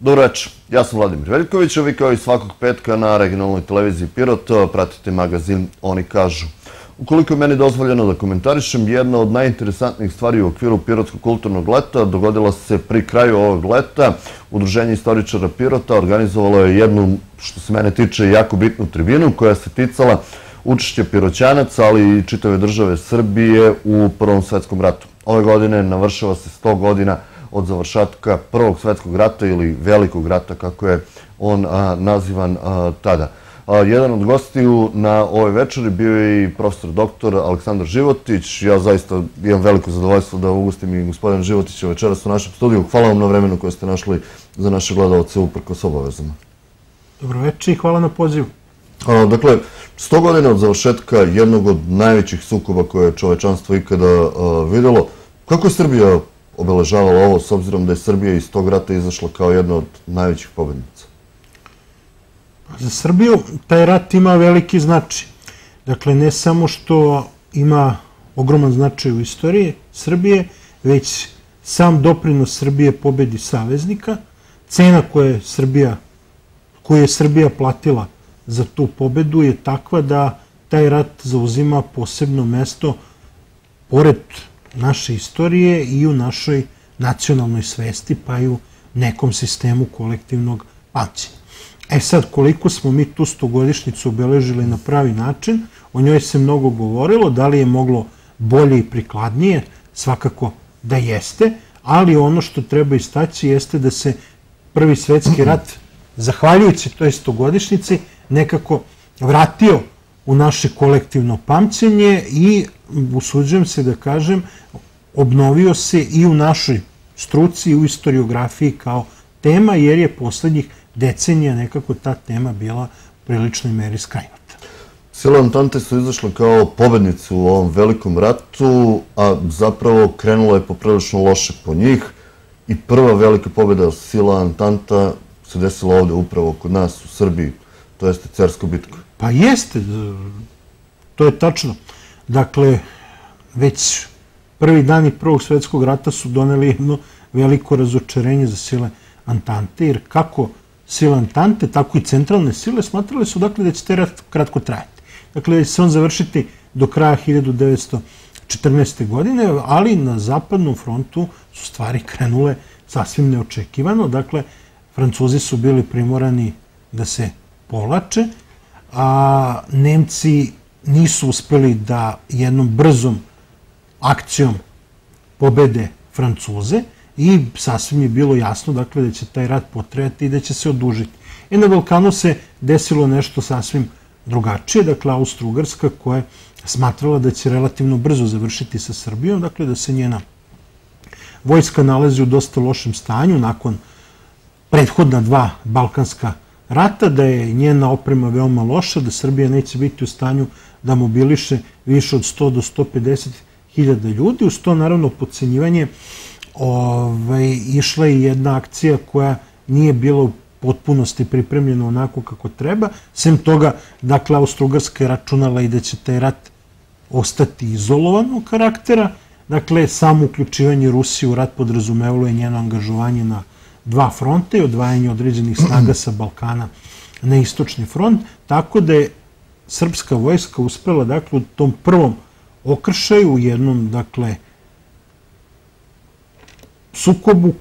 Dobro večer, ja sam Vladimir Veljković, a vi kao i svakog petka na regionalnoj televiziji Pirot pratite magazin Oni kažu. Ukoliko je meni dozvoljeno da komentarišem, jedna od najinteresantnijih stvari u okviru Pirotskog kulturnog leta dogodila se pri kraju ovog leta. Udruženje istoričara Pirota organizovalo je jednu, što se mene tiče, jako bitnu tribinu koja se ticala učešća Piroćanaca, ali i čitave države Srbije u Prvom svetskom ratu. Ove godine navršava se 100 godina od završetka Prvog svetskog rata ili Velikog rata, kako je on nazivan tada. Jedan od gostiju na ovoj večeri bio je i profesor doktor Aleksandar Životić. Ja zaista imam veliko zadovoljstvo da ugostim i gospodina Životića večeras u našem studiju. Hvala vam na vremenu koje ste našli za naše gledalce uprkos obavezama. Dobro večer i hvala na pozivu. Dakle, 100 godina od završetka jednog od najvećih sukoba koje je čovečanstvo ikada videlo. Kako je Srbija obeležavala ovo, s obzirom da je Srbija iz tog rata izašla kao jedna od najvećih pobednica? Za Srbiju taj rat ima veliki značaj. Dakle, ne samo što ima ogroman značaj u istoriji Srbije, već sam doprinos Srbije pobedi saveznika, cena koju je Srbija platila za tu pobedu je takva da taj rat zauzima posebno mesto pored naše istorije i u našoj nacionalnoj svesti, pa i u nekom sistemu kolektivnog pamćenja. Sad, koliko smo mi tu 100-godišnjicu obeležili na pravi način, o njoj se mnogo govorilo, da li je moglo bolje i prikladnije, svakako da jeste, ali ono što treba istaći jeste da se Prvi svetski rat, zahvaljujući toj 100-godišnjici, nekako vratio u naše kolektivno pamćenje i, usuđujem se da kažem, obnovio se i u našoj struci i u istoriografiji kao tema, jer je poslednjih decenija nekako ta tema bila u priličnoj meri skrajnuta. Sile Antante su izašle kao pobednice u ovom velikom ratu, a zapravo krenulo je poprilično loše po njih i prva velika pobeda Sila Antanta se desila ovde upravo kod nas u Srbiji, to jeste Cerska bitka. Pa jeste, to je tačno. Dakle, već prvi dani Prvog svetskog rata su doneli jedno veliko razočarenje za Sile Antante, jer kako Sile Antante, tako i centralne sile smatrali su dakle da će taj rat kratko trajati. Dakle, da će se on završiti do kraja 1914. godine, ali na zapadnom frontu su stvari krenule sasvim neočekivano. Dakle, Francuzi su bili primorani da se povlače, a Nemci nisu uspeli da jednom brzom akcijom pobede Francuze i sasvim je bilo jasno dakle, da će taj rat potrajati i da će se odužiti. I na Balkanu se desilo nešto sasvim drugačije, dakle Austro-Ugarska koja je smatrala da će relativno brzo završiti sa Srbijom, dakle da se njena vojska nalazi u dosta lošem stanju nakon prethodna dva balkanska rata, da je njena oprema veoma loša, da Srbija neće biti u stanju da mobiliše više od 100 do 150 hiljada ljudi. Uz to, naravno, podcenjivanje išla je jedna akcija koja nije bila u potpunosti pripremljena onako kako treba. Sem toga, dakle, Austro-Ugarska je računala i da će taj rat ostati izolovanog karaktera. Dakle, samo uključivanje Rusije u rat podrazumevalo je njeno angažovanje na dva fronta i odvajanje određenih snaga sa Balkana na istočni front, tako da je srpska vojska uspela, dakle, u tom prvom okršaju, u jednom, dakle, sukobu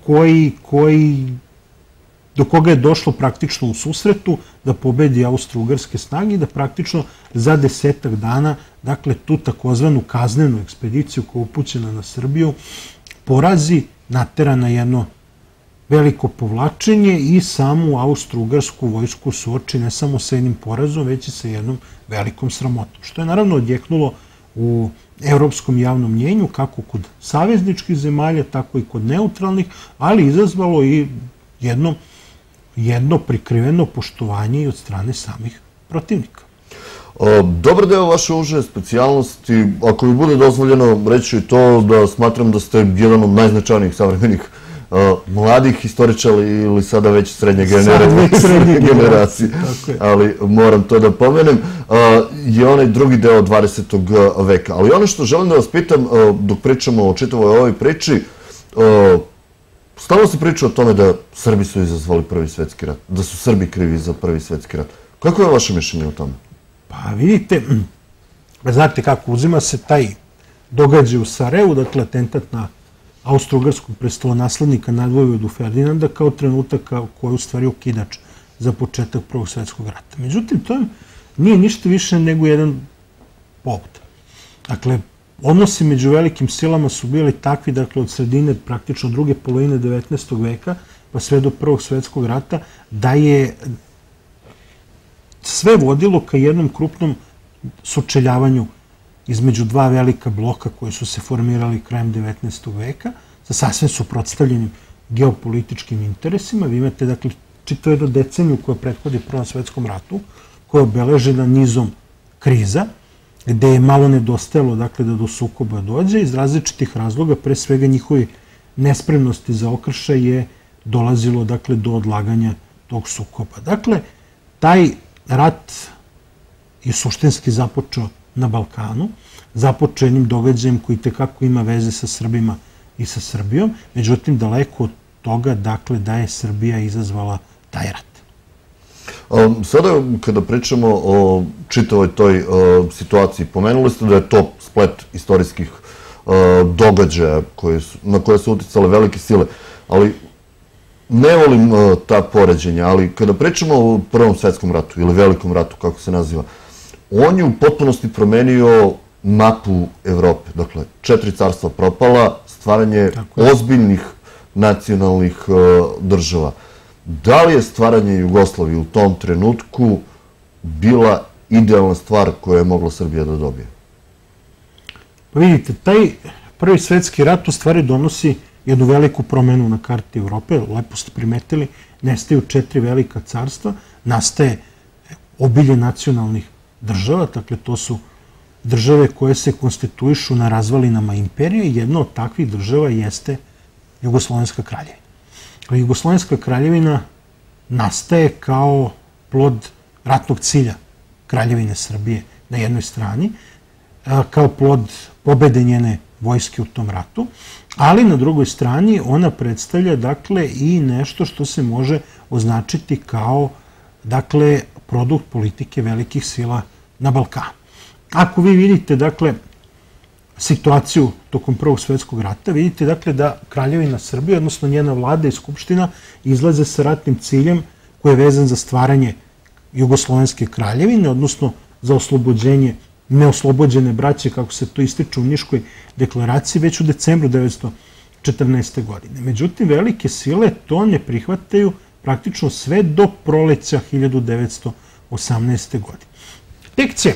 do koga je došlo praktično u susretu, da pobedi Austro-Ugarske snage i da praktično za 10-ak dana, dakle, tu takozvanu kaznenu ekspediciju koja je upućena na Srbiju, porazi, natera na jedno veliko povlačenje i samu Austro-Ugarsku vojsku suoči ne samo sa jednim porazom, već i sa jednom velikom sramotom. Što je naravno odjeknulo u evropskom javnom mnjenju, kako kod savezničkih zemalja, tako i kod neutralnih, ali izazvalo i jedno prikriveno poštovanje i od strane samih protivnika. Dobar deo vaše uže specijalnosti, ako mi bude dozvoljeno reći i to da smatram da ste jedan od najznačajnijih savremenih mladih istoričara ili sada već srednje generacije, ali moram to da pomenem, je onaj drugi deo 20. veka. Ali ono što želim da vas pitam, dok pričamo o čitavoj ovoj priči, Stalno se priča o tome da Srbi su izazvali Prvi svetski rat, da su Srbi krivi za Prvi svetski rat. Kako je vaše mišljenje o tome? Pa vidite, znate kako, uzima se taj događaj u Sarajevu, dakle atentat na austro-ugarskog prestolonaslednika nadvojvodu Ferdinanda kao trenutak koji je u stvari okidač za početak Prvog svetskog rata. Međutim, to nije ništa više nego jedan povod. Dakle, odnosi među velikim silama su bili takvi, dakle, od sredine, praktično druge polovine 19. veka, pa sve do Prvog svetskog rata, da je sve vodilo ka jednom krupnom sučeljavanju između dva velika bloka koji su se formirali krajem 19. veka, sa sasvim suprotstavljenim geopolitičkim interesima. Vi imate, dakle, čitavu jednu deceniju koja prethodi Prvom svetskom ratu, koja je obeležena nizom kriza, gde je malo nedostajalo, dakle, da do sukoba dođe. Iz različitih razloga, pre svega njihovi nespremnosti za okršaj je dolazilo, dakle, do odlaganja tog sukoba. Dakle, taj rat je suštinski započeo na Balkanu, započeo jednim događajem koji tekako ima veze sa Srbima i sa Srbijom, međutim, daleko od toga, dakle, da je Srbija izazvala taj rat. Sada, kada pričamo o čitavoj toj situaciji, pomenuli ste da je to splet istorijskih događaja na koje su uticale velike sile, ali ne volim ta poređenja, ali kada pričamo o Prvom svetskom ratu ili Velikom ratu, kako se naziva, on je u potpunosti promenio mapu Evrope. Dakle, 4 carstva propala, stvaranje ozbiljnih nacionalnih država. Da li je stvaranje Jugoslavije u tom trenutku bila idealna stvar koju je mogla Srbija da dobije? Pa vidite, taj Prvi svetski rat u stvari donosi jednu veliku promenu na karti Evrope. Lepo ste primetili, nestaju 4 velika carstva, nastaje obilje nacionalnih država, dakle to su države koje se konstituišu na razvalinama imperije i jedna od takvih država jeste Jugoslovenska kraljevina. Jugoslovenska kraljevina nastaje kao plod ratnog cilja Kraljevine Srbije na jednoj strani, kao plod pobede njene vojske u tom ratu, ali na drugoj strani ona predstavlja, dakle, i nešto što se može označiti kao, dakle, produkt politike velikih sila na Balkanu. Ako vi vidite, dakle, situaciju tokom Prvog svetskog rata, vidite, dakle, da Kraljevina Srbije, odnosno njena vlada i skupština, izlaze sa ratnim ciljem koji je vezan za stvaranje Jugoslovenske kraljevine, odnosno za oslobođenje neoslobođene braće, kako se to ističe u Niškoj deklaraciji, već u decembru 1914. godine. Međutim, velike sile to ne prihvataju praktično sve do proleća 1918. godine. Tek će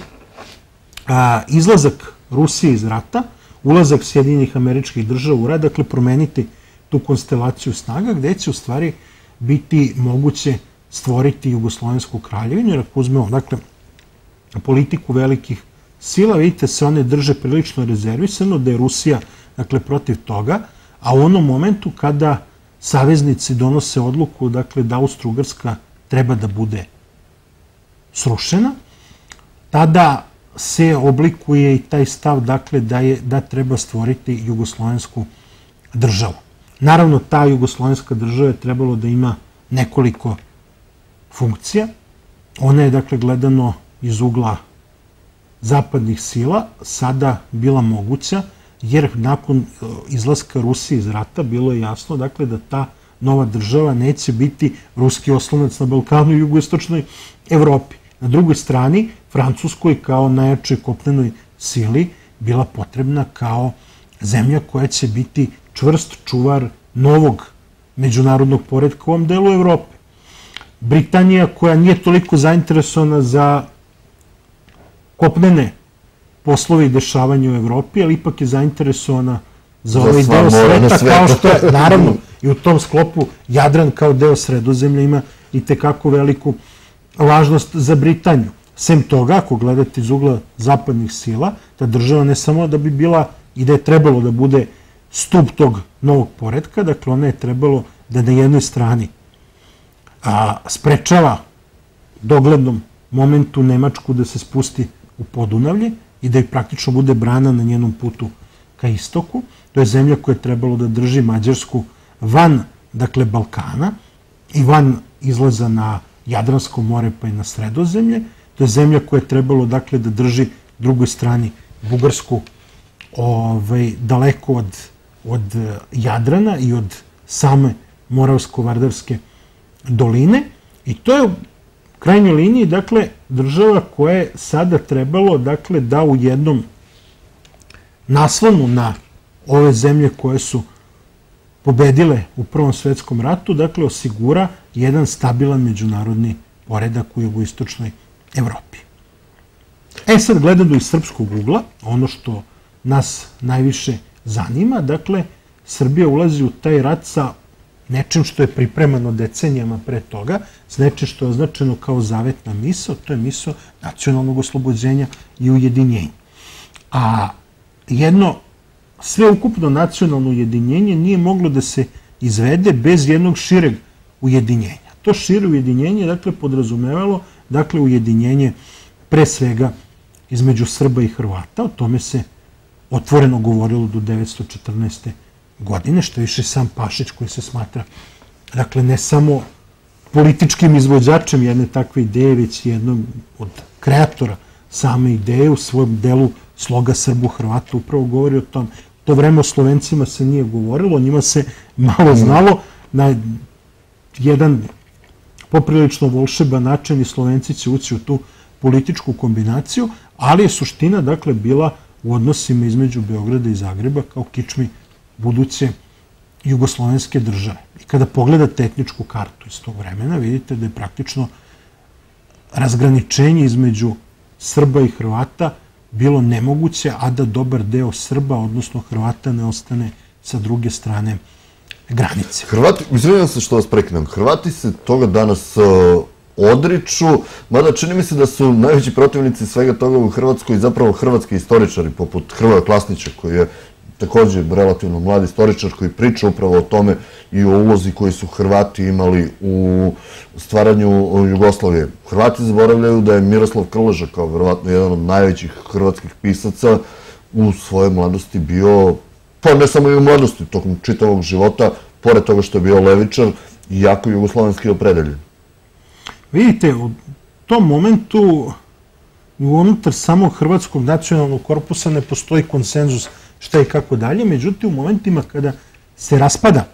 izlazak Rusije iz rata, ulazak Sjedinjenih Američkih Država u rat, dakle, promeniti tu konstelaciju snaga, gde će u stvari biti moguće stvoriti Jugoslovensku kraljevinu, jer ako uzmemo, dakle, politiku velikih sila, vidite, se one drže prilično rezervisano, da je Rusija, dakle, protiv toga, a u onom momentu kada saveznici donose odluku, dakle, da Austro-Ugarska treba da bude srušena, tada se oblikuje i taj stav, dakle, da treba stvoriti Jugoslovensku državu. Naravno, ta Jugoslovenska država je trebalo da ima nekoliko funkcija. Ona je, dakle, gledano iz ugla zapadnih sila, sada bila moguća, jer nakon izlaska Rusije iz rata bilo je jasno, dakle, da ta nova država neće biti ruski oslonac na Balkanu i jugoistočnoj Evropi. Na drugoj strani, Francuskoj kao najjačoj kopnenoj sili bila potrebna kao zemlja koja će biti čvrst čuvar novog međunarodnog poretka u ovom delu Evrope. Britanija, koja nije toliko zainteresovana za kopnene poslove i dešavanje u Evropi, ali ipak je zainteresovana za ovaj deo sveta, kao što je, naravno, i u tom sklopu Jadran kao deo Sredozemlja ima i tekako veliku važnost za Britaniju. Sem toga, ako gledate iz ugla zapadnih sila, ta država ne samo da bi bila i da je trebalo da bude stup tog novog poretka, dakle, ona je trebalo da na jednoj strani sprečava doglednom momentu Nemačku da se spusti u Podunavlje i da je praktično bude brana na njenom putu ka istoku. To je zemlja koja je trebalo da drži Mađarsku van dakle, Balkana i van izlaza na Jadransko more pa i na Sredozemlje. To je zemlja koja je trebalo, dakle, da drži drugoj strani Bugarsku daleko od Jadrana i od same Moravsko-Vardarske doline. I to je u krajnjoj liniji, dakle, država koja je sada trebalo, dakle, da u jednom naslonu na ove zemlje koje su pobedile u Prvom svetskom ratu, dakle, osigura jedan stabilan međunarodni poredak u jugoistočnoj Evropi. Sad, gledano iz srpskog ugla, ono što nas najviše zanima, dakle, Srbija ulazi u taj rat sa nečim što je pripremano decenijama pre toga, s nečim što je označeno kao zavetna misao, to je misao nacionalnog oslobođenja i ujedinjenja. A jedno sveukupno nacionalno ujedinjenje nije moglo da se izvede bez jednog šireg ujedinjenja. To šire ujedinjenje, dakle, podrazumevalo, dakle, ujedinjenje pre svega između Srba i Hrvata. O tome se otvoreno govorilo do 1914. godine, što više sam Pašić, koji se smatra, dakle, ne samo političkim izvođačem jedne takve ideje, već jednom od kreatora same ideje u svojom delu Sloga Srbu Hrvata upravo govori o tom. To vreme o Slovencima se nije govorilo, o njima se malo znalo. Na jedan poprilično volšeban način i Slovenci će ući u tu političku kombinaciju, ali je suština, dakle, bila u odnosima između Beograda i Zagreba kao kičmi buduće jugoslovenske države. I kada pogledate etničku kartu iz tog vremena, vidite da je praktično razgraničenje između Srba i Hrvata bilo nemoguće, a da dobar deo Srba, odnosno Hrvata, ne ostane sa druge strane granice. Hrvati, izvinjam se što vas prekinem, Hrvati se toga danas odriču, mada čini mi se da su najveći protivnici svega toga u Hrvatskoj zapravo hrvatski istoričari, poput Hrvoja Klasnića, koji je također relativno mlad istoričar koji priča upravo o tome i o ulozi koji su Hrvati imali u stvaranju Jugoslavije. Hrvati zaboravljaju da je Miroslav Krleža, kao verovatno jedan od najvećih hrvatskih pisaca, u svojoj mladosti bio, pa ne samo i u mladosti, tokom čitavog života, pored toga što je bio levičar, jako jugoslovenski opredeljen. Vidite, u tom momentu unutar samog Hrvatskog nacionalnog korpusa ne postoji konsenzus šta i kako dalje. Međutim, u momentima kada se raspada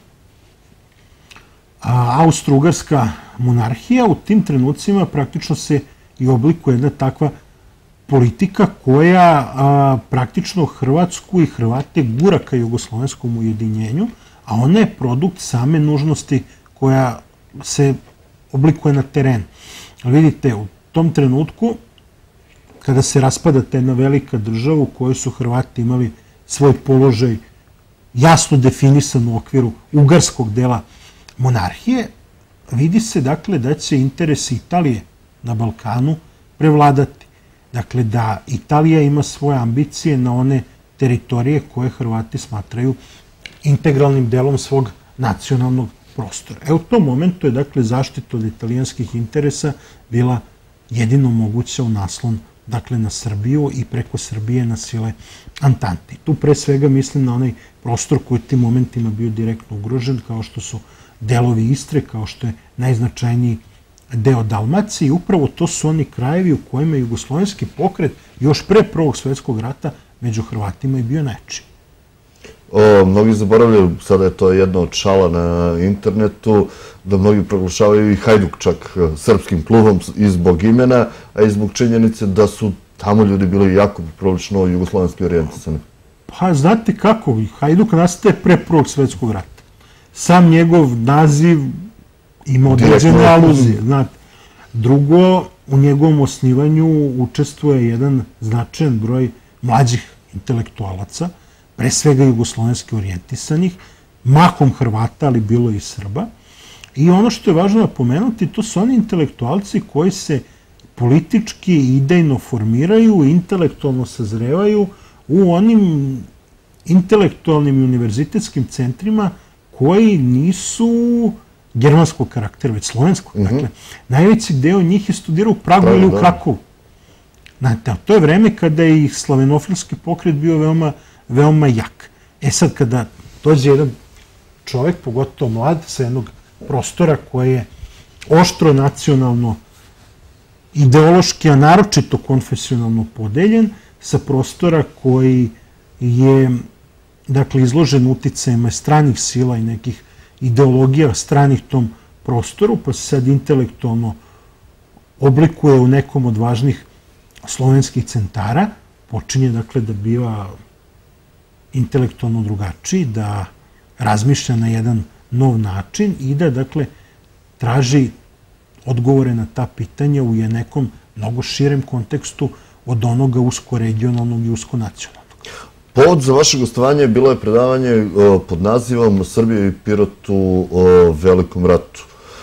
Austro-Ugarska monarhija, u tim trenucima praktično se i oblikuje jedna takva politika koja praktično Hrvatsku i Hrvate gura ka jugoslovenskom ujedinjenju, a ona je produkt same nužnosti koja se oblikuje na terenu. Vidite, u tom trenutku, kada se raspada ta jedna velika država u kojoj su Hrvati imali svoj položaj jasno definisan u okviru ugarskog dela monarhije, vidi se, dakle, da će interesi Italije na Balkanu prevladati. Dakle, da Italija ima svoje ambicije na one teritorije koje Hrvati smatraju integralnim delom svog nacionalnog prostora. U tom momentu je, dakle, zaštita od italijanskih interesa bila jedino moguća u naslon, dakle, na Srbiju i preko Srbije na sile Antante. Tu pre svega mislim na onaj prostor koji u tim momentima bio direktno ugrožen, kao što su delovi Istre, kao što je najznačajniji deo Dalmacije, i upravo to su oni krajevi u kojima je jugoslovenski pokret još pre Prvog svjetskog rata među Hrvatima i bio nečiji. Mnogi zaboravljaju, sada je to jedna od šala na internetu, da mnogi proglašavaju i Hajduk čak srpskim klubom i zbog imena, a i zbog činjenice da su tamo ljudi bili jako prilično jugoslovenski orijentisani. Pa znate kako, Hajduk nastaje pre Prvog svjetskog rata. Sam njegov naziv ima određene aluzije. Drugo, u njegovom osnivanju učestvuje jedan značajan broj mlađih intelektualaca, pre svega jugoslovenski orijentisanih, mahom Hrvata, ali bilo i Srba. I ono što je važno napomenuti, to su oni intelektualci koji se politički i idejno formiraju, intelektualno sazrevaju u onim intelektualnim i univerzitetskim centrima koji nisu germanskog karaktera, već slovenskog. Dakle, najveći deo njih je studirao u Pragu ili u Krakovu. Znate, to je vreme kada je i slavenofilski pokret bio veoma jak. Sad, kada dođe jedan čovek, pogotovo mlad, sa jednog prostora koje je oštro nacionalno, ideološki, a naročito konfesionalno podeljen, sa prostora koji je, dakle, izložen uticajima stranih sila i nekih ideologija stranih tom prostoru, pa se sad intelektualno oblikuje u nekom od važnih slovenskih centara, počinje, dakle, da biva intelektualno drugačiji, da razmišlja na jedan nov način i da, dakle, traži odgovore na ta pitanja u nekom mnogo širem kontekstu od onoga usko-regionalnog i usko-nacionalnog. Povod za vaše gostovanje bilo je predavanje pod nazivom Srbija i Pirot u Velikom ratu.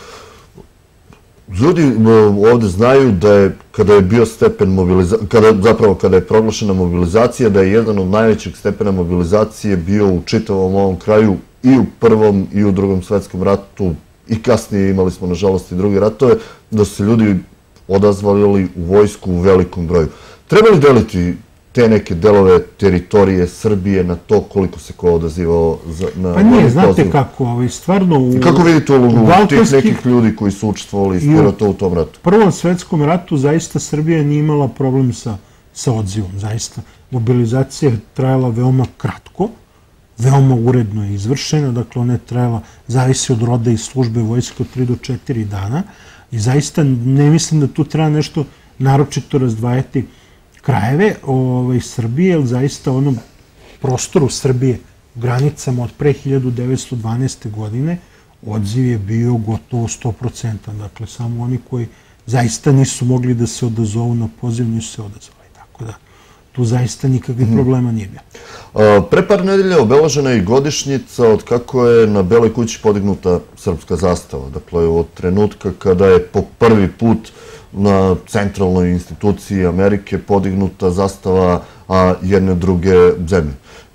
Ljudi ovde znaju da je, kada je bio stepen mobilizacije, kada je proglašena mobilizacija, da je jedan od najvećih stepena mobilizacije bio u čitavom ovom kraju i u Prvom i u Drugom svetskom ratu, i kasnije imali smo, nažalost, i druge ratove, da su se ljudi odazvali u vojsku u velikom broju. Treba li deliti te neke delove teritorije Srbije na to koliko se ko odazivao na... Pa nije, znate kako, stvarno... Kako vidite ulogu tih nekih ljudi koji su učestvovali iz Pirota u tom ratu? U Prvom svetskom ratu zaista Srbija nije imala problem sa odzivom, zaista. Mobilizacija je trajala veoma kratko, veoma uredno je izvršena, dakle ona je trajala, zavisi od roda i službe vojske, od 3 do 4 dana i zaista ne mislim da tu treba nešto naročito razdvajati krajeve Srbije, jer zaista u onom prostoru Srbije u granicama od pre 1912. godine odziv je bio gotovo 100%. Dakle, samo oni koji zaista nisu mogli da se odazovu na poziv, nisu se odazvali. Tako da, tu zaista nikakvih problema nije bio. Pre par nedelja obeležena je i godišnjica od kako je na Beloj kući podignuta srpska zastava. Dakle, od trenutka kada je po prvi put na centralnoj instituciji Amerike podignuta zastava jedne druge zemlje.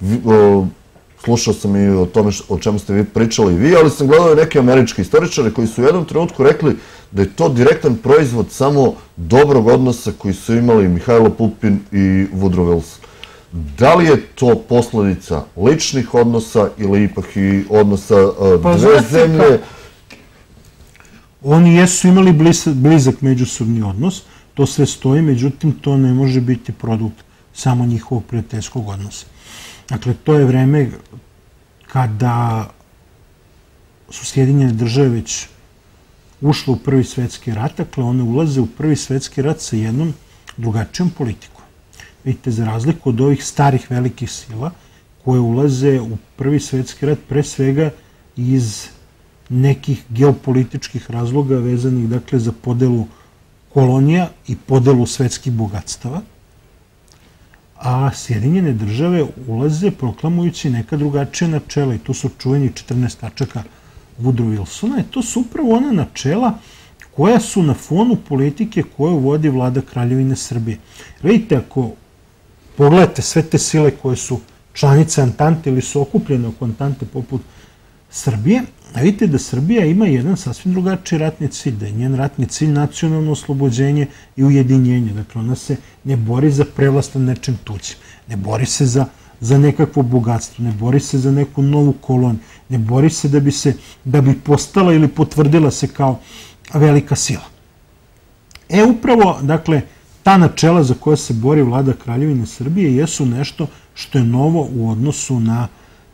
Slušao sam i o tome o čemu ste vi pričali i vi, ali sam gledao neke američke istoričare koji su u jednom trenutku rekli da je to direktan proizvod samo dobrog odnosa koji su imali Mihajlo Pupin i Woodrow Wilson. Da li je to posledica ličnih odnosa ili ipak i odnosa dve zemlje? Oni jesu imali blizak međusobni odnos, to sve stoji, međutim, to ne može biti produkt samo njihovog prijateljskog odnosa. Dakle, to je vreme kada su Sjedinjene države već ušle u Prvi svetski rat, dakle, one ulaze u Prvi svetski rat sa jednom drugačijom politikom. Vidite, za razliku od ovih starih velikih sila koje ulaze u Prvi svetski rat pre svega iz nekih geopolitičkih razloga vezanih, dakle, za podelu kolonija i podelu svetskih bogatstava, a Sjedinjene države ulaze proklamujući neka drugačija načela i to su čuveni 14 tačaka Woodrow Wilsona i to su upravo ona načela koja su na fonu politike koju vodi vlada Kraljevine Srbije. Vidite, ako pogledate sve te sile koje su članice Antante ili su okupljene oko Antante poput Srbije, vidite da Srbija ima jedan sasvim drugačiji ratni cilj, da je njen ratni cilj nacionalno oslobođenje i ujedinjenje. Dakle, ona se ne bori za prevlast nad nečim tuđim, ne bori se za nekakvo bogatstvo, ne bori se za neku novu koloniju, ne bori se da bi postala ili potvrdila se kao velika sila. Upravo, dakle, ta načela za koja se bori vlada Kraljevine Srbije jesu nešto što je novo u odnosu na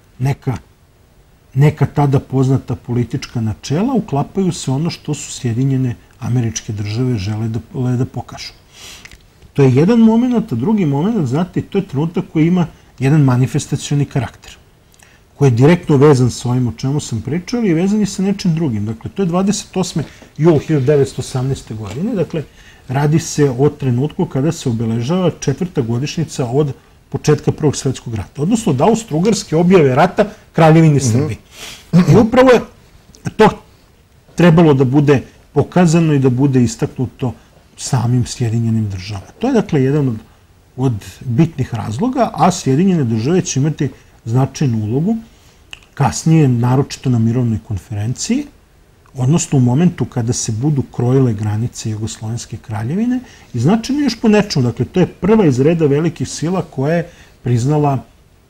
neka tada poznata politička načela, uklapaju se ono što su Sjedinjene Američke Države žele da pokažu. To je jedan moment, a drugi moment, znate, to je trenutak koji ima jedan manifestacioni karakter, koji je direktno vezan sa ovim o čemu sam pričao i vezan je sa nečim drugim. Dakle, to je 28. jul 1918. godine, dakle, radi se o trenutku kada se obeležava 4. godišnjica od početka Prvog svetskog rata, odnosno od Austro-Ugarske objave rata Kraljevini Srbije. I upravo je to trebalo da bude pokazano i da bude istaknuto samim Sjedinjenim državama. To je, dakle, jedan od bitnih razloga, a Sjedinjene države će imati značajnu ulogu kasnije, naročito na mirovnoj konferenciji, odnosno u momentu kada se budu krojile granice Jugoslovenske kraljevine i značajno još po nečemu. Dakle, to je prva iz reda velikih sila koja je priznala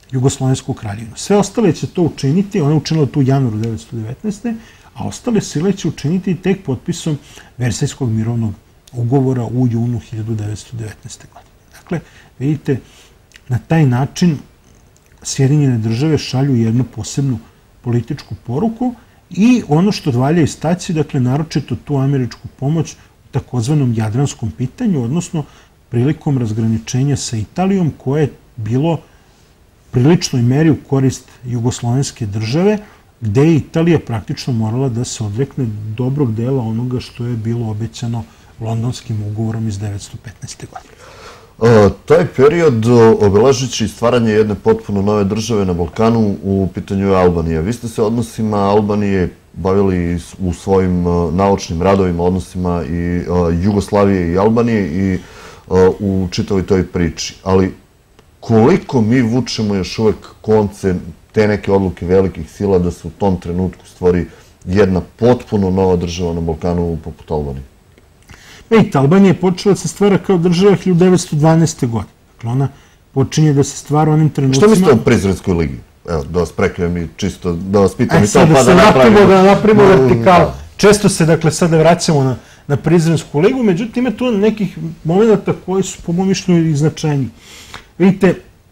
Jugoslovensku kraljevinu. Sve ostale će to učiniti, ona je učinila to u januaru 1919. a ostale sile će učiniti tek potpisom Versajskog mirovnog ugovora u junu 1919. godine. Dakle, vidite, na taj način Sjedinjene države šalju jednu posebnu političku poruku i ono što valja istaći, dakle, naročito tu američku pomoć u takozvanom jadranskom pitanju, odnosno prilikom razgraničenja sa Italijom, koje je bilo priličnoj meri u korist jugoslovenske države, gde je Italija praktično morala da se odrekne dobrog dela onoga što je bilo obećano Londonskim ugovorom iz 1915. godine. Taj period obeležići stvaranje jedne potpuno nove države na Balkanu u pitanju je Albanija. Vi ste se odnosima Albanije bavili u svojim naučnim radovima, odnosima i Jugoslavije i Albanije i u čitavoj toj priči. Ali koliko mi vučemo još uvek konce te neke odluke velikih sila da se u tom trenutku stvori jedna potpuno nova država na Balkanu poput Albanije? Vidite, Albanija je počela da se stvara kao država 1912. godine. Dakle, ona počinje da se stvara onim trenucima... Što mislite o Prizrenskoj ligi? Evo, da vas prekrijem i čisto da vas pitam i to pa da napravimo. Da napravimo vertikalu. Da. Često se, dakle, sada vraćamo na Prizrensku ligu, međutim, ima tu nekih momenta koji su, po mojom mišljenju, i značajniji. Vidite,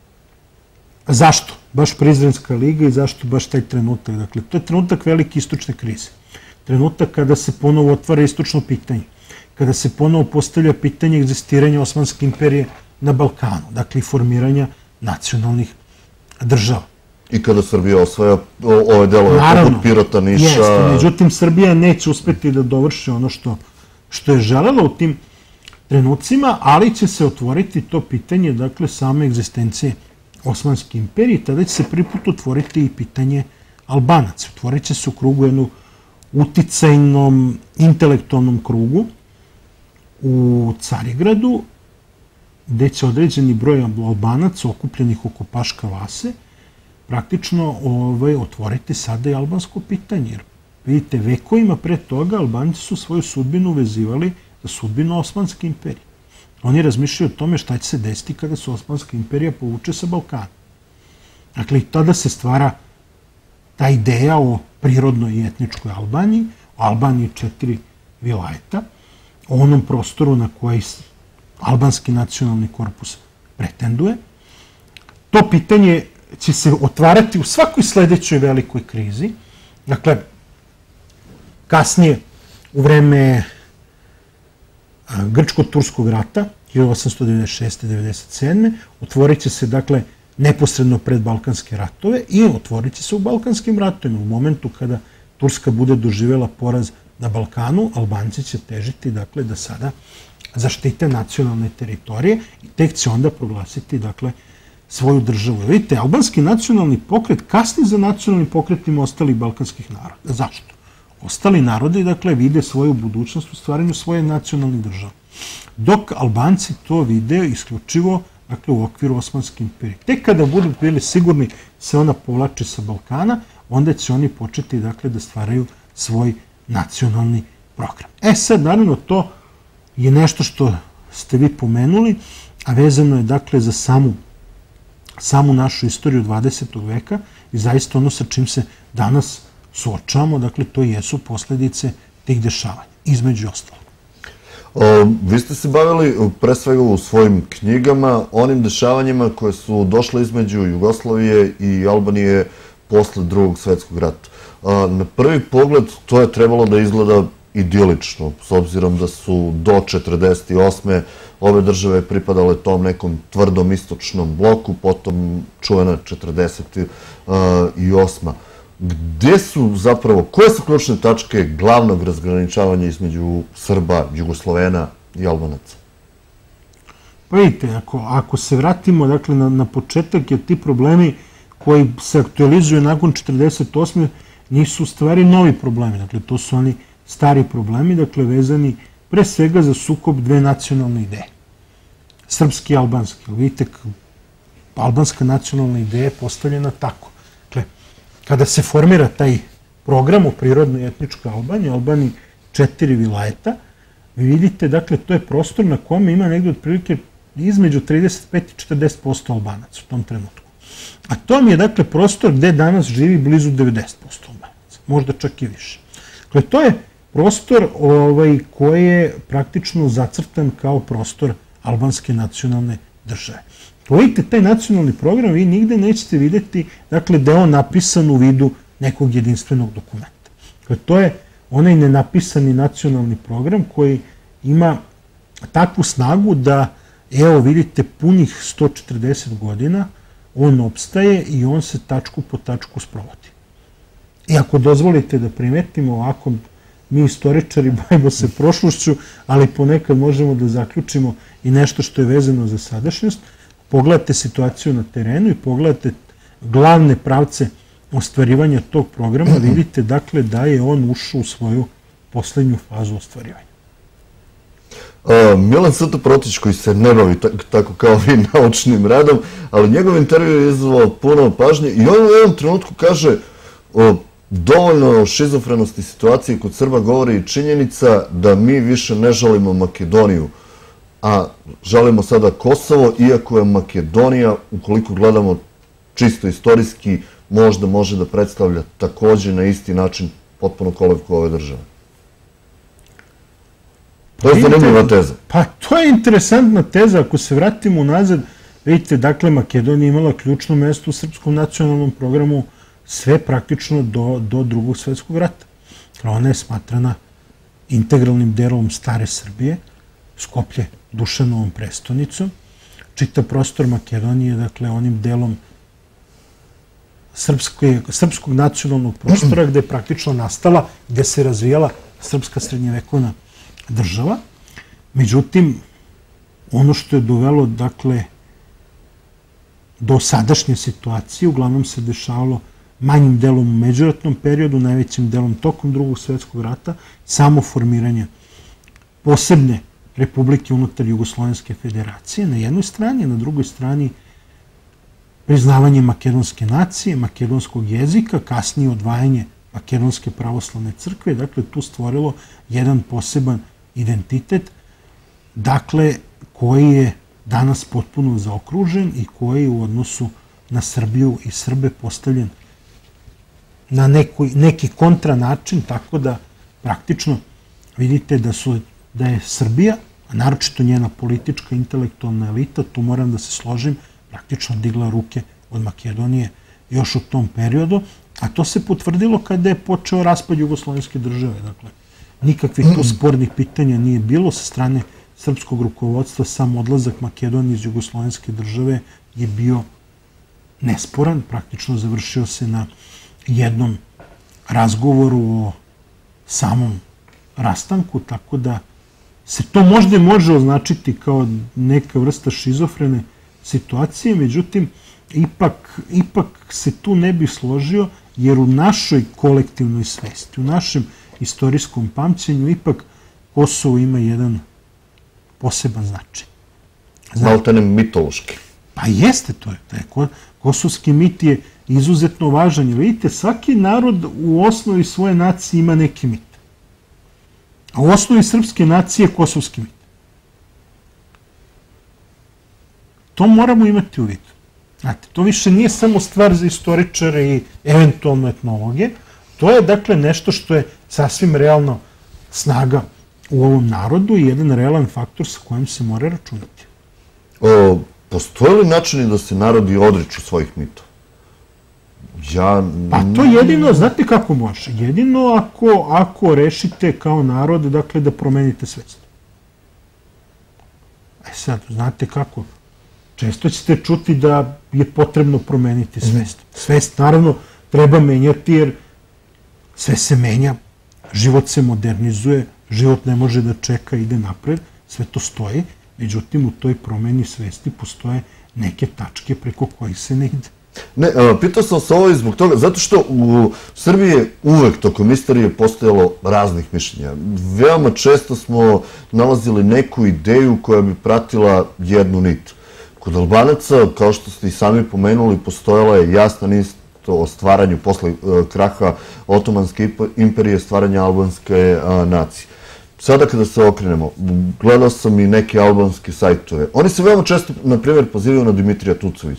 zašto baš Prizrenska liga i zašto baš taj trenutak? Dakle, to je trenutak velike istočne krize. Trenutak kada se ponovo otvara istočno pitanje. Kada se ponovo postavlja pitanje egzistiranja Osmanske imperije na Balkanu, dakle i formiranja nacionalnih država. I kada Srbija osvaja ove delove poput Pirota, Niša... Jeste, međutim, Srbija neće uspeti da dovrši ono što je želela u tim trenucima, ali će se otvoriti to pitanje, dakle, same egzistencije Osmanske imperije. Tada će se prvi put otvoriti i pitanje Albanaca. Otvorit će se u krugu jednu uticajnom, intelektualnom krugu u Carigradu, gde će određeni broj Albanaca okupljenih oko Paška Vase praktično otvoriti sada i albansko pitanje. Jer, vidite, vekovima pre toga Albanci su svoju sudbinu vezivali za sudbinu Osmanske imperije. Oni razmišljaju o tome šta će se desiti kada se Osmanska imperija povuče sa Balkana. Dakle, i tada se stvara ta ideja o prirodnoj i etničkoj Albaniji, o Albaniji 4 vilajeta, o onom prostoru na koji albanski nacionalni korpus pretenduje. To pitanje će se otvarati u svakoj sledećoj velikoj krizi. Dakle, kasnije, u vreme Grčko-Turskog rata, 1896-97. otvorit će se, dakle, neposredno pred Balkanske ratove i otvorit će se u Balkanskim ratovima. U momentu kada Turska bude doživjela poraz na Balkanu, Albanci će težiti, dakle, da sada zaštite nacionalne teritorije i tek će onda proglasiti, dakle, svoju državu. Vidite, albanski nacionalni pokret kasni za nacionalnim pokretima ostalih balkanskih naroda. Zašto? Ostali narodi, dakle, vide svoju budućnost u stvaranju svoje nacionalnih država. Dok Albanci to vide isključivo, dakle, u okviru Osmanske imperije. Tek kada budu bili sigurni se ona povlači sa Balkana, onda će oni početi, dakle, da stvaraju svoj nacionalni program. Sad, naravno, to je nešto što ste vi pomenuli, a vezano je, dakle, za samu našu istoriju 20. veka i zaista ono sa čim se danas suočavamo, dakle, to jesu posledice tih dešavanja, između ostalog. Vi ste se bavili pre svega u svojim knjigama onim dešavanjima koje su došle između Jugoslavije i Albanije posle Drugog svetskog rata. Na prvi pogled to je trebalo da izgleda idilično, s obzirom da su do 1948. ove države pripadale tom nekom tvrdom istočnom bloku, potom čuvena 1948. Gde su zapravo, koje su ključne tačke glavnog razgraničavanja između Srba, Jugoslovena i Albanaca? Pa vidite, ako se vratimo, dakle, na početak, jer ti problemi koji se aktualizuju nakon 1948. nisu u stvari novi problemi. Dakle, to su oni stari problemi, dakle, vezani pre svega za sukob dve nacionalne ideje. Srpski i albanski. Vidite, albanska nacionalna ideja je postavljena tako. Dakle, kada se formira taj program o prirodnoj i etničkoj Albaniji, Albaniji 4 vilajeta, vi vidite, dakle, to je prostor na kome ima negde otprilike između 35 i 40% Albanaca u tom trenutku. A to mi je, dakle, prostor gde danas živi blizu 90% Albanaca, možda čak i više. Dakle, to je prostor koji je praktično zacrtan kao prostor albanske nacionalne države. Vidite, taj nacionalni program vi nigde nećete vidjeti, dakle, da je on napisan u vidu nekog jedinstvenog dokumenta. Dakle, to je onaj nenapisani nacionalni program koji ima takvu snagu da, evo, vidite, punih 140 godina on opstaje i on se tačku po tačku sprovodi. I ako dozvolite da primetimo, ovako, mi istoričari bavimo se prošlošću, ali ponekad možemo da zaključimo i nešto što je vezano za sadašnjost. Pogledate situaciju na terenu i pogledate glavne pravce ostvarivanja tog programa, vidite, dakle, da je on ušao u svoju poslednju fazu ostvarivanja. Milan Satoprotić, koji se ne bavi tako kao vi naučnim radom, ali njegov intervju je izazvao puno pažnje i on u jednom trenutku kaže dovoljno o šizofrenosti situacije kod Srba govori i činjenica da mi više ne žalimo Makedoniju, a žalimo sada Kosovo, iako je Makedonija, ukoliko gledamo čisto istorijski, možda može da predstavlja takođe na isti način potpuno kolevku ove države. To je zanimljiva teza. Pa to je interesantna teza. Ako se vratimo unazad, vidite, dakle, Makedonija imala ključno mesto u srpskom nacionalnom programu sve praktično do Drugog svetskog rata. Ona je smatrana integralnim delom stare Srbije, Skoplje Dušanovom prestonicom, čitav prostor Makedonije, dakle, onim delom srpskog nacionalnog prostora gde je praktično nastala, gde se razvijala srpska srednjevekovna država. Međutim, ono što je dovelo, dakle, do sadašnje situacije, uglavnom se dešavalo manjim delom u međuratnom periodu, najvećim delom tokom Drugog svetskog rata, samo formiranje posebne republike unutar Jugoslovenske federacije na jednoj strani, na drugoj strani priznavanje makedonske nacije, makedonskog jezika, kasnije odvajanje Makedonske pravoslavne crkve, dakle, tu stvorilo jedan poseban identitet, dakle, koji je danas potpuno zaokružen i koji u odnosu na Srbiju i Srbe postavljen na neki kontra način, tako da praktično vidite da je Srbija, a naročito njena politička intelektualna elita, tu moram da se složim, praktično digla ruke od Makedonije još u tom periodu, a to se potvrdilo kada je počeo raspad Jugoslovenske države. Dakle, nikakvih tu spornih pitanja nije bilo sa strane srpskog rukovodstva, sam odlazak Makedonije iz Jugoslovenske države je bio nesporan, praktično završio se na jednom razgovoru o samom rastanku, tako da se to možda može označiti kao neka vrsta šizofrene situacije, međutim, ipak se tu ne bi složio, jer u našoj kolektivnoj svesti, u našem istorijskom pamćenju, ipak Kosovo ima jedan poseban značaj. Maltene mitološki. Pa jeste to. Kosovski mit je izuzetno važan. Vidite, svaki narod u osnovi svoje nacije ima neki mit. A u osnovi srpske nacije je kosovski mit. To moramo imati u vidu. Znate, to više nije samo stvar za istoričare i eventualno etnologe. To je, dakle, nešto što je sasvim realno snaga u ovom narodu i jedan realan faktor sa kojim se mora računati. Postoje li načini da se narodi odriču svojih mitova? Pa to jedino, znate kako može? Jedino ako rešite kao narod, dakle, da promenite svest. Sad, znate kako? Često ćete čuti da je potrebno promeniti svest. Svest, naravno, treba menjati jer sve se menja, život se modernizuje, život ne može da čeka, ide napred, sve to stoji, međutim, u toj promeni svesti postoje neke tačke preko kojih se ne ide. Ne, pitao sam se ovo i zbog toga, zato što u Srbiji je uvek tokom istorije postojalo raznih mišljenja. Veoma često smo nalazili neku ideju koja bi pratila jednu nit. Kod Albanaca, kao što ste i sami pomenuli, postojala je jasna nit o stvaranju posle kraha Otomanske imperije, stvaranja albanske nacije. Sada kada se okrenemo, gledao sam i neke albanske sajtove. Oni se veoma često, na primjer, pozivaju na Dimitrija Tucovića.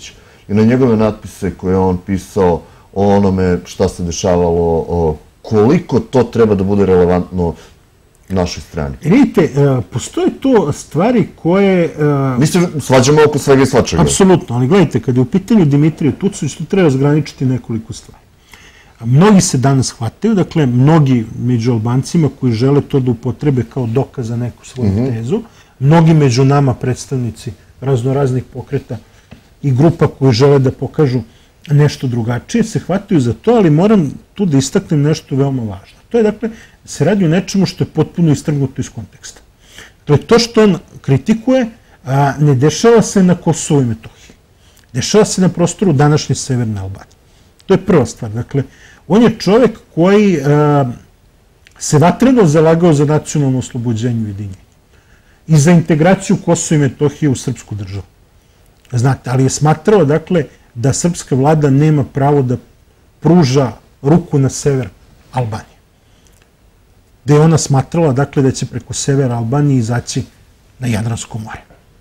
i na njegove natpise koje je on pisao o onome šta se dešavalo, koliko to treba da bude relevantno našoj strani? Vidite, postoje to stvari koje... Mi se svađamo oko svega i svačega. Apsolutno, ali gledajte, kad je u pitanju Dimitrije Tucović, tu treba razgraničiti nekoliko stvari. Mnogi se danas hvataju, dakle, mnogi među Albancima koji žele to da upotrebe kao dokaz za neku svoju tezu, mnogi među nama predstavnici raznoraznih pokreta i grupa koji žele da pokažu nešto drugačije, se hvataju za to, ali moram tu da istaknem nešto veoma važno. To je, dakle, se radi o nečemu što je potpuno istrgnuto iz konteksta. To je to što on kritikuje, ne dešava se na Kosovu i Metohiji. Dešava se na prostoru današnje Severne Albanije. To je prva stvar. Dakle, on je čovek koji se vatreno zalagao za nacionalno oslobođenje i ujedinjenje i za integraciju Kosova i Metohije u srpsku državu. Znate, ali je smatrao, dakle, da srpska vlada nema pravo da pruža ruku na sever Albanije. Da je ona smatrala, dakle, da će preko severa Albanije izaći na Jadransko more.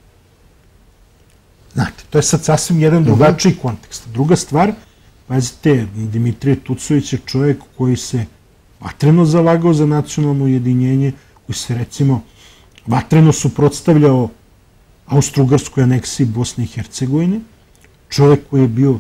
Znate, to je sad sasvim jedan drugačiji kontekst. Druga stvar, pazite, Dimitrije Tucović je čovjek koji se vatreno zalagao za nacionalno ujedinjenje, koji se, recimo, vatreno suprotstavljao Austro-Ugarskoj aneksiji Bosne i Hercegovine, čovjek koji je bio,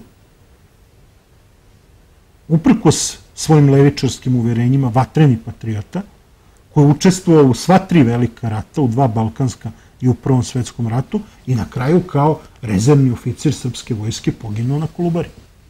uprkos svojim levičarskim uverenjima, vatreni patriota, koji je učestvovao u sva 3 velika rata, u 2 balkanska i u Prvom svetskom ratu, i na kraju kao rezervni oficir srpske vojske poginuo na Kolubari.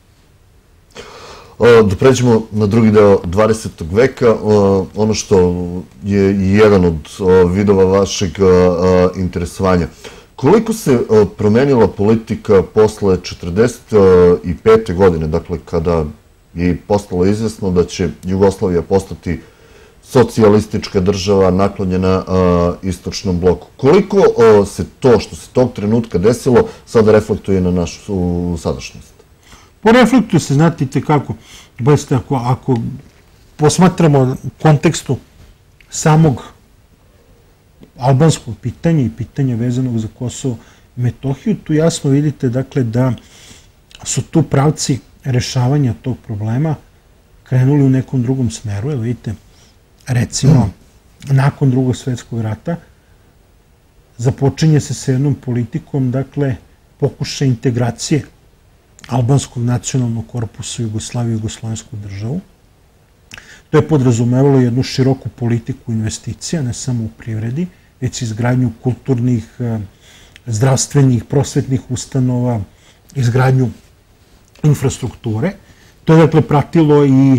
Da pređemo na drugi deo 20. veka, ono što je jedan od vidova vašeg interesovanja. Koliko se promenila politika posle 1945. godine, dakle kada je postalo izvesno da će Jugoslavija postati socijalistička država naklonjena istočnom bloku? Koliko se to što se tog trenutka desilo sada reflektuje na našu sadašnjost? Reflektuje se, znate kako, ako posmatramo u kontekstu samog albanskog pitanja i pitanja vezanog za Kosovo i Metohiju, tu jasno vidite, dakle, da su tu pravci rešavanja tog problema krenuli u nekom drugom smeru. Evo vidite, recimo, nakon Drugog svjetskog rata započinje se sa jednom politikom, dakle, pokušaj integracije albanskog nacionalnog korpusa u Jugoslaviju i jugoslovensku državu. To je podrazumevalo jednu široku politiku investicija, ne samo u privredi, već izgradnju kulturnih, zdravstvenih, prosvetnih ustanova, izgradnju infrastrukture. To je, dakle, pratilo i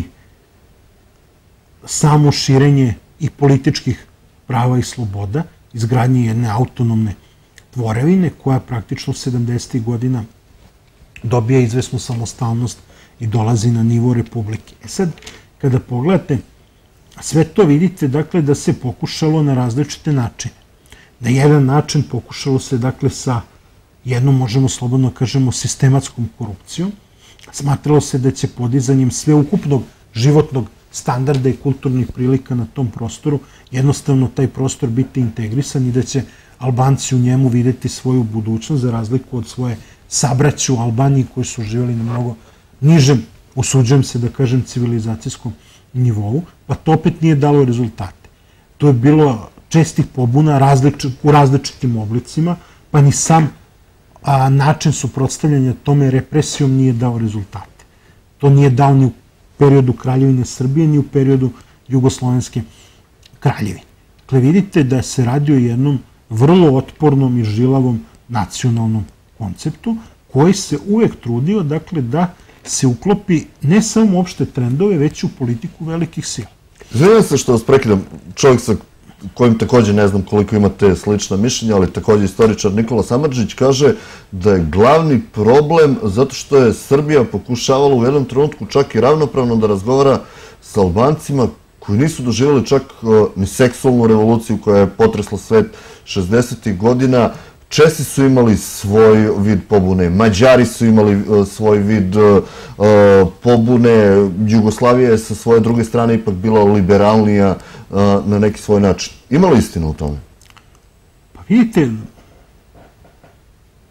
samo širenje i političkih prava i sloboda, izgradnje jedne autonomne tvorevine koja praktično 70. godina dobija izvesnu samostalnost i dolazi na nivo Republike. Sad, kada pogledate, sve to vidite, dakle, da se pokušalo na različite načine. Na jedan način pokušalo se, dakle, sa jednom, možemo slobodno kažemo, sistematskom korupcijom. Smatralo se da će podizanjem sveukupnog životnog standarda i kulturnih prilika na tom prostoru jednostavno taj prostor biti integrisan i da će Albanci u njemu videti svoju budućnost za razliku od svoje sabraće u Albaniji koji su živjeli na mnogo nižem, usuđujem se da kažem, civilizacijskom nivou, pa to opet nije dalo rezultate. To je bilo čestih pobuna u različitim oblicima, pa ni sam način suprotstavljanja tome represijom nije dao rezultate. To nije dao ni u periodu Kraljevine Srbije, ni u periodu Jugoslovenske kraljevine. Dakle, vidite da se radi o jednom vrlo otpornom i žilavom nacionalnom konceptu koji se uvek trudio, dakle, da se uklopi ne samo u opšte trendove, već i u politiku velikih sila. Izvinjam se što vas prekidam, čovjek sa kojim također ne znam koliko imate slična mišljenja, ali također istoričar Nikola Samardžić kaže da je glavni problem zato što je Srbija pokušavala u jednom trenutku čak i ravnopravno da razgovara sa Albancima koji nisu doživjeli čak ni seksualnu revoluciju koja je potresla svet 60. godina. Česi su imali svoj vid pobune, Mađari su imali svoj vid pobune, Jugoslavija je sa svoje druge strane ipak bila liberalnija na neki svoj način. Ima li istina u tome? Pa vidite,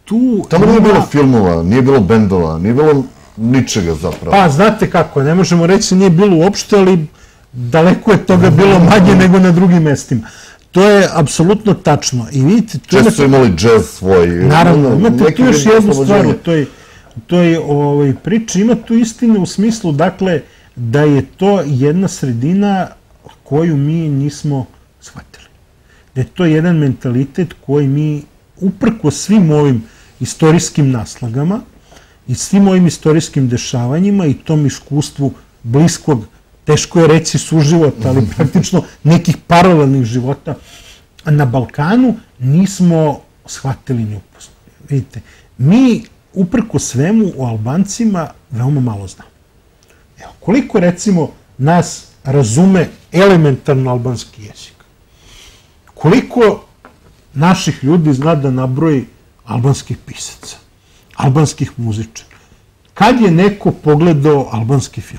tu... Tamo nije bilo filmova, nije bilo bendova, nije bilo ničega zapravo. Pa, znate kako, ne možemo reći nije bilo uopšte, ali daleko je toga bilo manje nego na drugim mestima. To je apsolutno tačno. I vidite... Često su imali džez svoj. Naravno, imate tu još jednu stvar u toj priči. Ima tu istine u smislu, dakle, da je to jedna sredina koju mi nismo shvatili. Da je to jedan mentalitet koji mi, uprko svim ovim istorijskim naslagama i svim ovim istorijskim dešavanjima i tom iskustvu bliskog, teško je reći suživota, ali praktično nekih paralelnih života na Balkanu, nismo shvatili ni upoznali. Vidite, mi uprko svemu o Albancima veoma malo znamo. Evo, koliko recimo nas razume elementarno albanski jezik? Koliko naših ljudi zna da nabroji albanskih pisaca, albanskih muzičara? Kad je neko pogledao albanski film?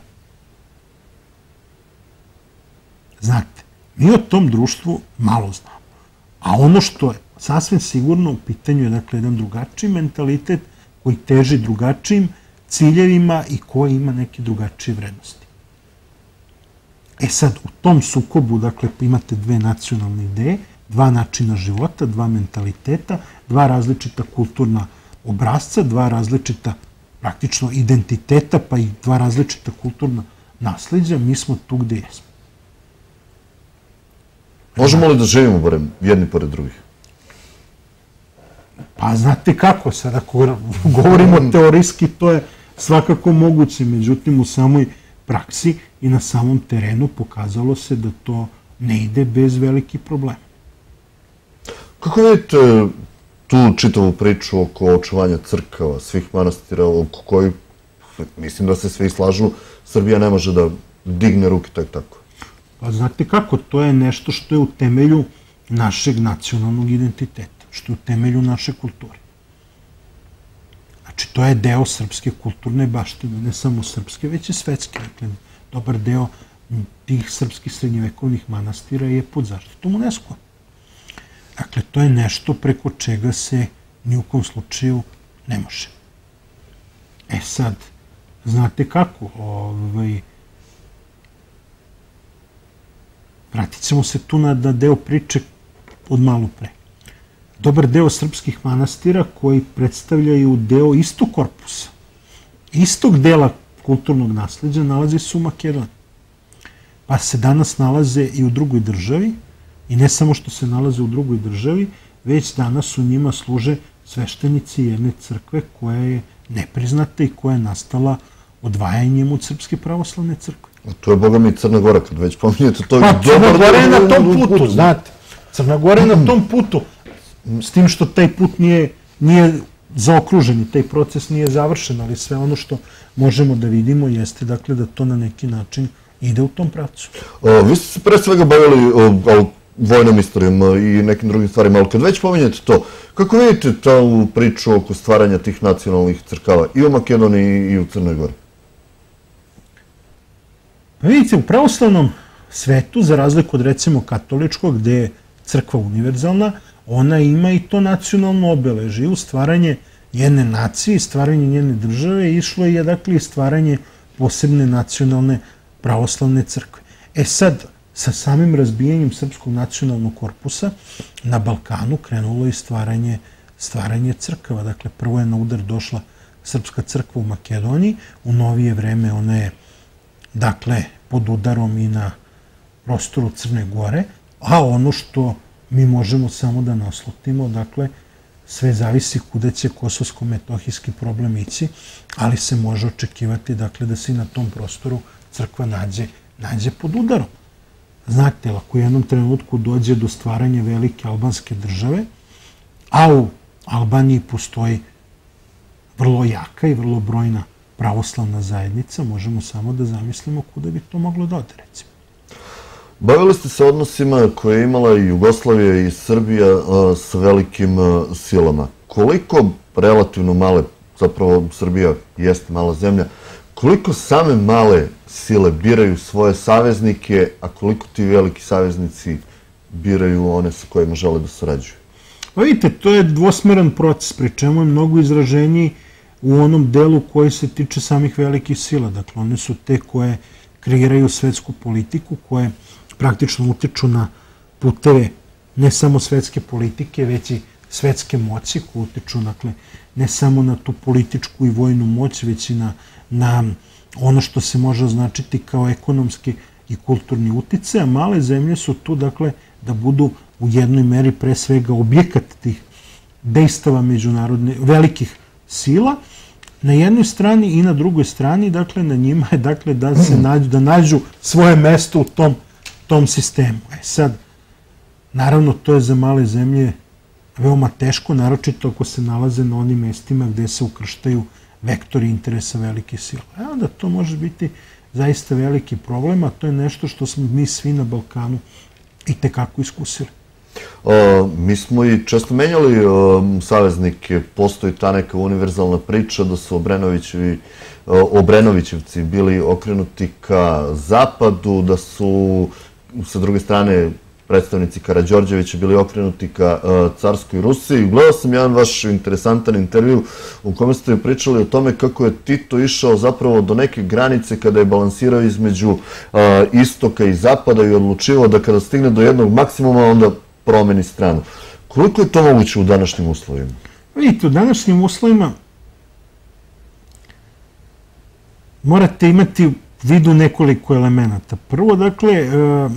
Znate, mi o tom društvu malo znamo. A ono što je sasvim sigurno u pitanju je, dakle, jedan drugačiji mentalitet koji teži drugačijim ciljevima i koji ima neke drugačije vrednosti. E sad, u tom sukobu, dakle, imate dve nacionalne ideje, dva načina života, dva mentaliteta, dva različita kulturna obrazca, dva različita praktično identiteta, pa i dva različita kulturna nasleđa, mi smo tu gde jesmo. Možemo li da živimo barem jedni pored drugih? Pa znate kako, sad ako govorimo teorijski, to je svakako moguće, međutim u samoj praksi i na samom terenu pokazalo se da to ne ide bez velikih problema. Kako vidite tu čitavu priču oko očuvanja crkava, svih manastira, oko kojih, mislim da se svi slažu, Srbija ne može da digne ruke tek tako? Pa znate kako, to je nešto što je u temelju našeg nacionalnog identiteta, što je u temelju naše kulture. Znači, to je deo srpske kulturne baštine, ne samo srpske, već i svetske. Dakle, dobar deo tih srpskih srednjevekovnih manastira je pod zaštitom UNESCO. Dakle, to je nešto preko čega se ni u kom slučaju ne može. E sad, znate kako, vratit ćemo se tu na deo priče od malo pre. Dobar deo srpskih manastira koji predstavljaju deo istog korpusa, istog dela kulturnog nasleđa, nalaze se u Makedoniji. Pa se danas nalaze i u drugoj državi, i ne samo što se nalaze u drugoj državi, već danas u njima služe sveštenici jedne crkve koja je nepriznata i koja je nastala odvajanjem od Srpske pravoslavne crkve. To je, boga mi, Crna Gora, kad već pominjete to. Pa, Crna Gora je na tom putu, znate. Crna Gora je na tom putu. S tim što taj put nije zaokružen i taj proces nije završen, ali sve ono što možemo da vidimo jeste, dakle, da to na neki način ide u tom pravcu. Vi ste se pre svega bavili vojnom istorijom i nekim drugim stvarima, ali kad već pominjete to, kako vidite tu priču oko stvaranja tih nacionalnih crkava i u Makedoniji i u Crnoj Gori? Pa vidite, u pravoslavnom svetu, za razliku od recimo katoličkog, gde je crkva univerzalna, ona ima i to nacionalno obeležje. U stvaranje jedne nacije, stvaranje njene države išlo je, dakle, i stvaranje posebne nacionalne pravoslavne crkve. E sad, sa samim razbijanjem Srpskog nacionalnog korpusa na Balkanu krenulo je stvaranje crkava. Dakle, prvo je na udar došla Srpska crkva u Makedoniji, u novije vreme ona je, dakle, pod udarom i na prostoru Crne Gore, a ono što mi možemo samo da naslutimo, dakle, sve zavisi kuda će kosovsko-metohijski problem ići, ali se može očekivati, dakle, da se i na tom prostoru crkva nađe pod udarom. Znate, ako u jednom trenutku dođe do stvaranja velike albanske države, a u Albaniji postoji vrlo jaka i vrlo brojna pravoslavna zajednica, možemo samo da zamislimo kuda bi to moglo da ode, recimo. Bavili ste se odnosima koje je imala i Jugoslavija i Srbija sa velikim silama. Koliko relativno male, zapravo Srbija jeste mala zemlja, koliko same male sile biraju svoje saveznike, a koliko ti veliki saveznici biraju one sa kojima žele da sarađuju? Pa vidite, to je dvosmeran proces, pri čemu je mnogo izraženiji u onom delu koji se tiče samih velikih sila. Dakle, one su te koje kreiraju svetsku politiku, koje praktično utiču na puteve ne samo svetske politike, već i svetske moći, koje utiču, dakle, ne samo na tu političku i vojnu moć, već i na ono što se može označiti kao ekonomski i kulturni uticaj, a male zemlje su tu, dakle, da budu u jednoj meri pre svega objekat tih dejstava međunarodne, velikih sila, na jednoj strani i na drugoj strani, dakle, na njima je, dakle, da nađu svoje mesto u tom sistemu. Sad, naravno, to je za male zemlje veoma teško, naročito ako se nalaze na onim mestima gde se ukrštaju vektori interesa velikih sila. Onda to može biti zaista veliki problem, a to je nešto što smo mi svi na Balkanu i tekako iskusili. Mi smo i često menjali saveznike. Postoji ta neka univerzalna priča da su Obrenovićevci bili okrenuti ka zapadu, da su sa druge strane predstavnici Karađorđevića bili okrenuti ka carskoj Rusiji. Gledao sam jedan vaš interesantan intervju u kome ste pričali o tome kako je Tito išao zapravo do neke granice kada je balansirao između istoka i zapada i odlučivao da kada stigne do jednog maksimuma onda promeni stranu. Koliko je to moguće u današnjim uslovima? Vidite, u današnjim uslovima morate imati u vidu nekoliko elemenata. Prvo, dakle,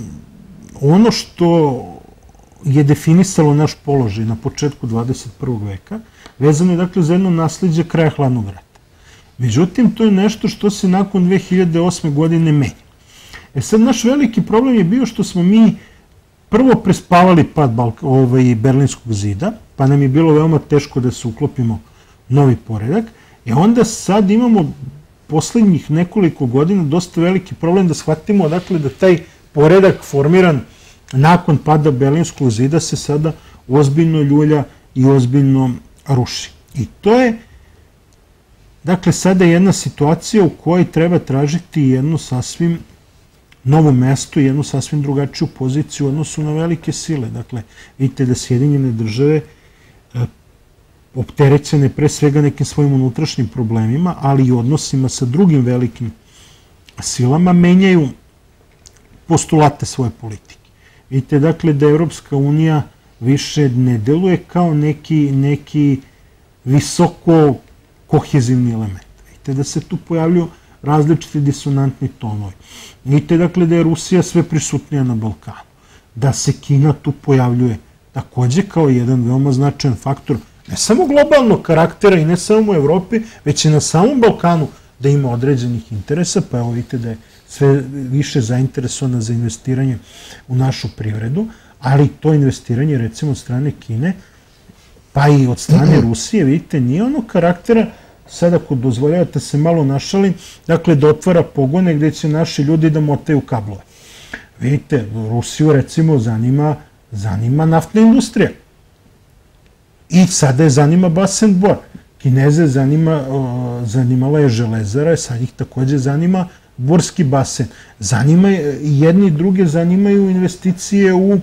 ono što je definisalo naš položaj na početku 21. veka, vezano je, dakle, za jedno nasleđe kraja hladnog rata. Međutim, to je nešto što se nakon 2008. godine menja. Sad, naš veliki problem je bio što smo mi prvo prespavali pad Berlinskog zida, pa nam je bilo veoma teško da se uklopimo novi poredak, i onda sad imamo poslednjih nekoliko godina dosta veliki problem da shvatimo, dakle, da taj poredak formiran nakon pada Berlinskog zida se sada ozbiljno ljulja i ozbiljno ruši. I to je, dakle, sada jedna situacija u kojoj treba tražiti jedno sasvim novo mesto i jednu sasvim drugačiju poziciju u odnosu na velike sile. Dakle, vidite da Sjedinjene države opterećene pre svega nekim svojim unutrašnjim problemima, ali i odnosima sa drugim velikim silama, menjaju postulate svoje politike. Vidite, dakle, da Evropska unija više ne deluje kao neki visoko kohezivni element. Vidite da se tu pojavljuju različiti disonantni tonovi. Vidite, dakle, da je Rusija sve prisutnija na Balkanu, da se Kina tu pojavljuje takođe kao jedan veoma značajan faktor, ne samo globalnog karaktera i ne samo u Evropi, već i na samom Balkanu da ima određenih interesa, pa evo vidite da je sve više zainteresovana za investiranje u našu privredu, ali to investiranje, recimo, od strane Kine, pa i od strane Rusije, vidite, nije ono karaktera, sad ako dozvoljavate se malo našalim, dakle, da otvara pogone gde će naši ljudi da motaju kablove. Vidite, Rusiju, recimo, zanima naftna industrija. I sada je zanima Basen Bor. Kineze zanimala je železara, sad ih takođe zanima Borski basen. Jedni i druge zanimaju investicije u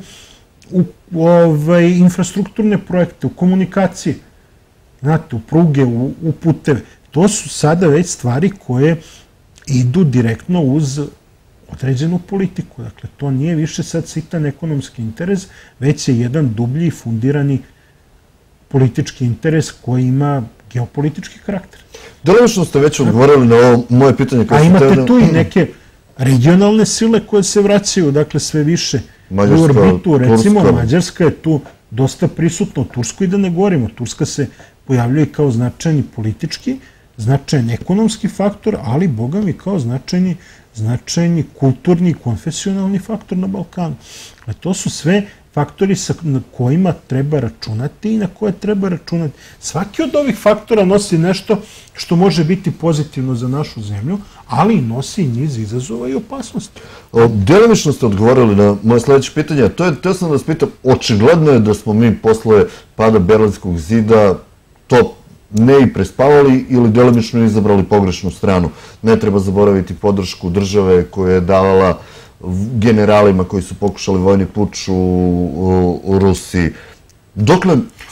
infrastrukturne projekte, u komunikacije, znate, u pruge, u puteve. To su sada već stvari koje idu direktno uz određenu politiku. Dakle, to nije više sad sitan ekonomski interes, već je jedan dublji fundirani politički interes koji ima geopolitički karakter. Delimično ste već odgovorili na ovo moje pitanje. A imate tu i neke regionalne sile koje se vraćaju, dakle, sve više u orbitu. Recimo, Mađarska je tu dosta prisutna, u Turskoj da ne govorimo. Turska se pojavljuje kao značajni politički, značajan ekonomski faktor, ali, boga mi, kao značajni kulturni i konfesionalni faktor na Balkanu. To su sve faktori na kojima treba računati i na koje treba računati. Svaki od ovih faktora nosi nešto što može biti pozitivno za našu zemlju, ali nosi i niz izazova i opasnosti. Delimično ste odgovorili na moje sledeće pitanje, a to je, teo sam da vas pitam, očigledno je da smo mi posle pada Berlinskog zida to ne i prespavali ili delimično izabrali pogrešnu stranu. Ne treba zaboraviti podršku države koja je davala generalima koji su pokušali vojni puč u Rusiji. Dokle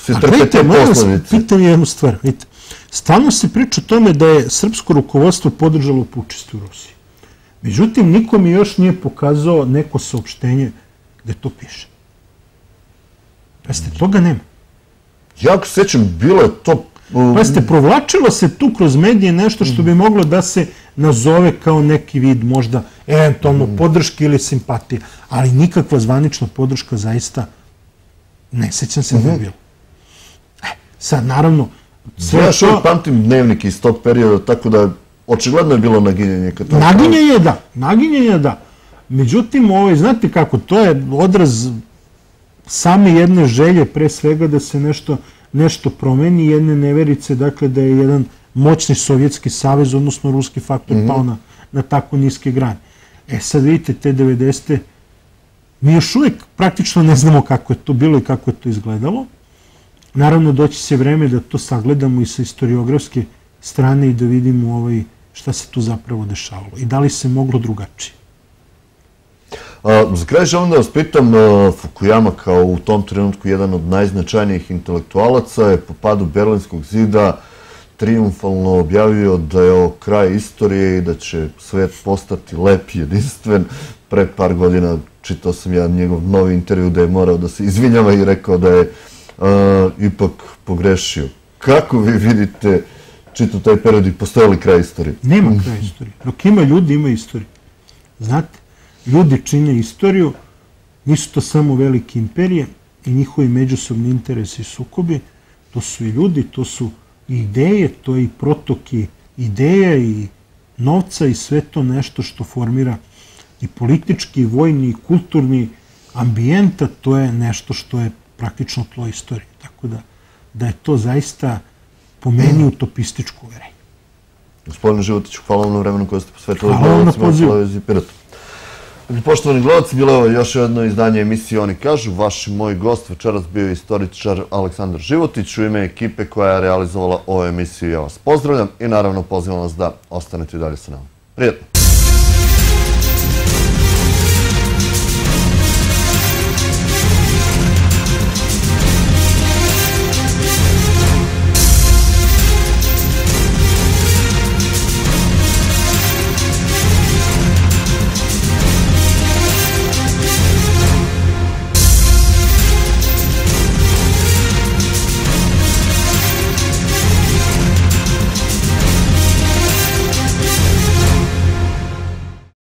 svi trpe te posledice. Pitam jednu stvar. Stalno se priča o tome da je srpsko rukovodstvo podržalo pučiste u Rusiji. Međutim, niko mi još nije pokazao neko saopštenje gde to piše. Pazite, toga nema. Jako se sećam, bilo je to... Pazite, provlačilo se tu kroz medije nešto što bi moglo da se nazove kao neki vid možda eventualno podrške ili simpatije, ali nikakva zvanična podrška zaista ne sećam se da je bilo. Sad, naravno... Ja još uvijek pamtim dnevnik iz tog perioda, tako da očigledno je bilo naginjenje. Naginjenje, da. Međutim, znate kako, to je odraz same jedne želje, pre svega da se nešto promeni, jedne neverice, dakle da je jedan moćni Sovjetski savez, odnosno ruski faktor, pao na tako niske grane. Sad vidite, te 90. mi još uvijek praktično ne znamo kako je to bilo i kako je to izgledalo. Naravno, doći se vreme da to sagledamo i sa historiografske strane i da vidimo šta se tu zapravo dešavalo i da li se moglo drugačije. Za kraj želim da vas pitam, Fukuyama kao u tom trenutku jedan od najznačajnijih intelektualaca je po padu Berlinskog zida triumfalno objavio da je ovo kraj istorije i da će svet postati lep i jedinstven. Pre par godina čitao sam jedan njegov novi intervju da je morao da se izvinjava i rekao da je ipak pogrešio. Kako vi vidite čitav taj period i postoji li kraj istorije? Nema kraja istorije. Dok ima ljudi, ima istorije. Znate, ljudi čine istoriju, nisu to samo velike imperije i njihovi međusobni interesi i sukobi, to su i ljudi, to su i ideje, to je i protok i ideja i novca i sve to nešto što formira i politički, i vojni, i kulturni ambijenta, to je nešto što je praktično tlo istorije. Tako da je to zaista po meni utopističko uverenje. Gospodine Životiću, hvala vam na vremenu koje ste posvetili. Hvala vam na pozivu. Poštovani gledalci, bilo je još jedno izdanje emisije Oni kažu. Vaš i moj gost večeras bio je istoričar Aleksandar Životić. U ime ekipe koja je realizovala ovu emisiju ja vas pozdravljam i naravno pozivam vas da ostanete i dalje sa nama. Prijetno!